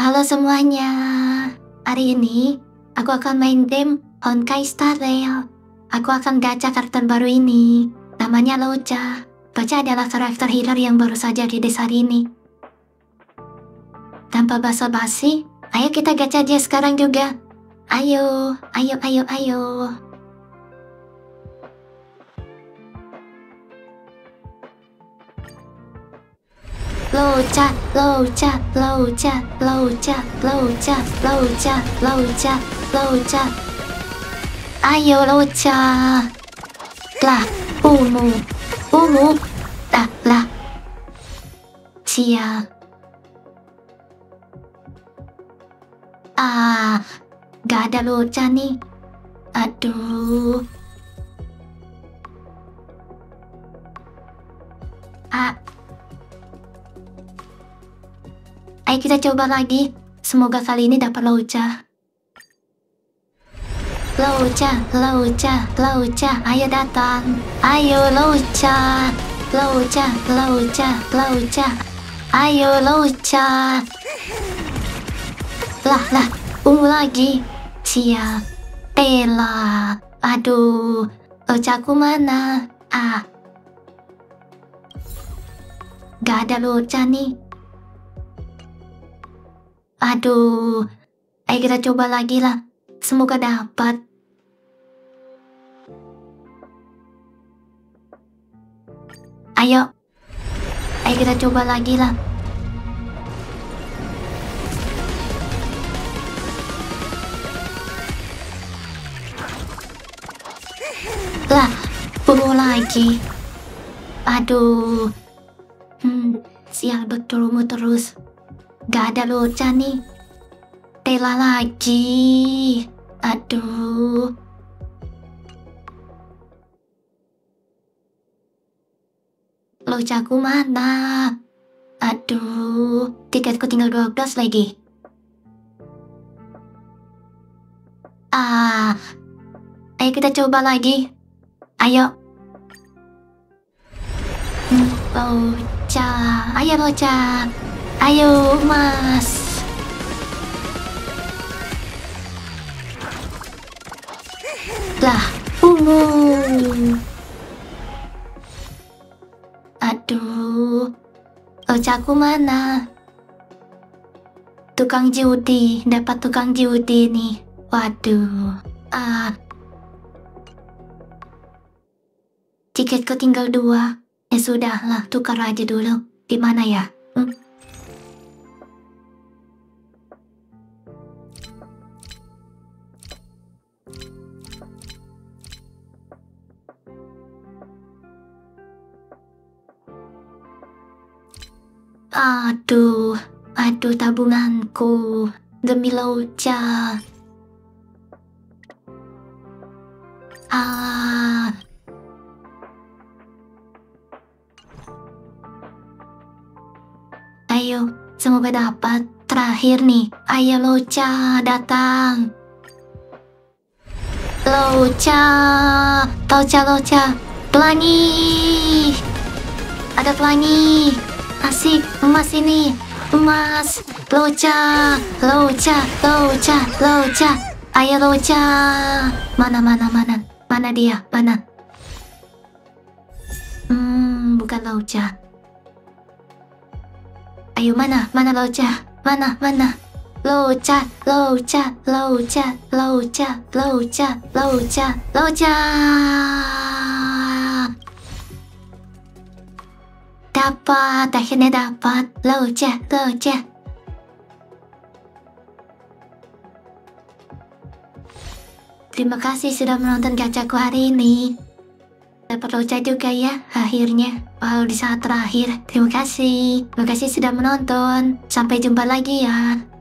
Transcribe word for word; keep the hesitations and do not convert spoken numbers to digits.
Halo semuanya. Hari ini aku akan main game Honkai Star Rail. Aku akan gacha karakter baru ini. Namanya Locha. Locha adalah karakter healer yang baru saja rilis hari ini. Tanpa basa-basi, ayo kita gacha dia sekarang juga. Ayo, ayo, ayo, ayo. Locha, Locha, Locha, Locha, Locha, Locha, Locha, Locha. Ayo Locha. Lah, ungu, ungu. Lah, lah. Cia. Ah, gak ada Locha nih. Aduh. Ah. Ayo kita coba lagi. Semoga kali ini dapat Locha. Locha, Locha, Locha, ayo datang. Ayo Locha. Locha, Locha, Locha. Ayo Locha. Lah, lah, ungu lagi. Cia. Tela. Aduh, Lochaku mana? Ah. Gak ada Locha nih. Aduh, ayo kita coba lagi lah. Semoga dapat. Ayo, ayo kita coba lagi lah. Lah, ungu lagi. Aduh, hmm, sial betul ungu terus. Gak ada Locha nih. Tela lagi. Aduh. Lochaku mana? Aduh. Tiketku tinggal dua belas lagi. Ah. Ayo kita coba lagi. Ayo. Hmm, Locha. Ayo Locha. Ayo mas. Lah, ungu. Aduh, Lochaku mana? Tukang judi, dapat tukang judi nih. Waduh. Ah. Tiketku tinggal dua. Ya sudah lah, tukar aja dulu. Di mana ya? Hmm? Aduh, aduh tabunganku demi Locha. Ah. Ayo, semoga dapat. Terakhir nih, ayo Locha datang. Locha, Locha, Locha, pelangi. Ada pelangi. Asik, emas ini. Emas. Locha. Locha. Locha. Locha. Ayo Locha. Mana, mana, mana. Mana dia? Mana? Hmm, bukan Locha. Ayo mana? Mana Locha? Mana, mana? Locha. Locha. Locha. Locha. Locha. Locha. Locha. Dapat, akhirnya dapat. Locha, Locha. Terima kasih sudah menonton gachaku hari ini. Dapat Locha juga ya, akhirnya. Walau di saat terakhir. Terima kasih. Terima kasih sudah menonton. Sampai jumpa lagi ya.